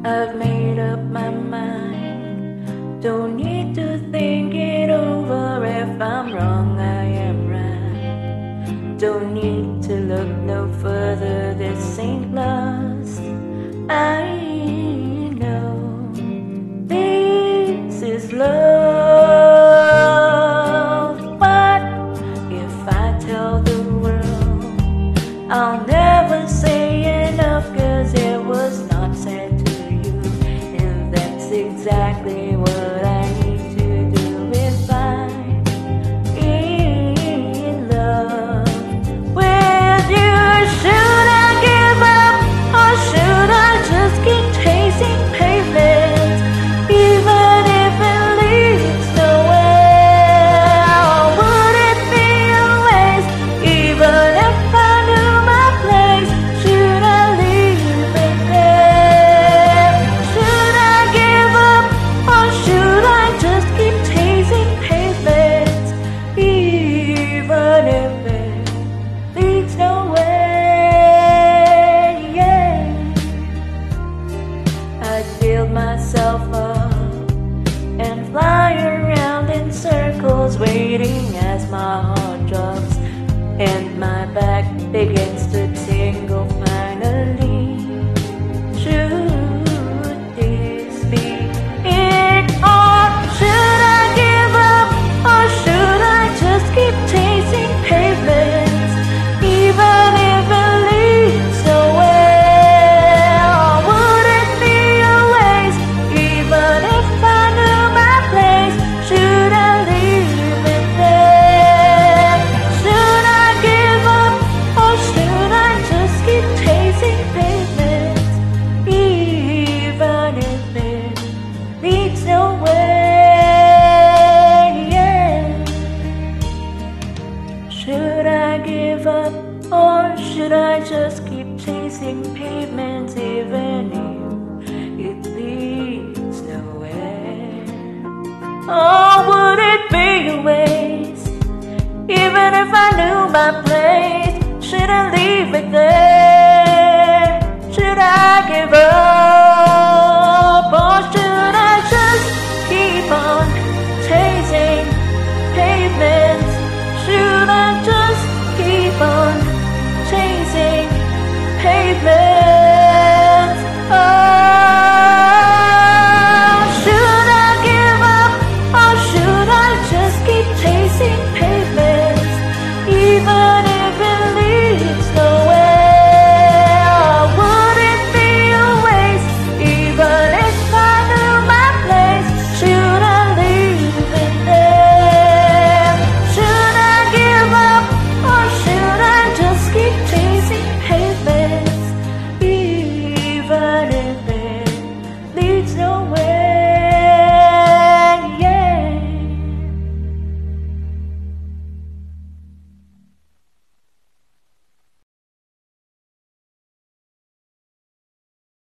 I've made up my mind. Don't need to think it over. If I'm wrong, I am right. Don't need to look no further. This ain't lost. I know this is love. But if I tell the world, I'll never say enough, 'cause it was not said to you. And that's exactly what I need to do if I'm in love with you. Should I give up, or should I just keep chasing pavements, even if it leads nowhere? Would it be a waste, even if I knew my place? Should I leave it there? Should I give up, or should I just keep chasing pavements, even if it leads nowhere? Yeah, I'd build myself up and fly around in circles, waiting as my heart drops and my back begins to tingle finally. Should this be it, or should I give up, or should I just keep chasing pavements, even if it leads nowhere? Would it be a waste, even if I knew my place? Should I leave it there? Should I give up, or should I just keep chasing pavements, even if it leads nowhere? Yeah. Should I give up, or should I just keep chasing pavements, even if it leads nowhere? Oh, would it be a waste, even if I knew my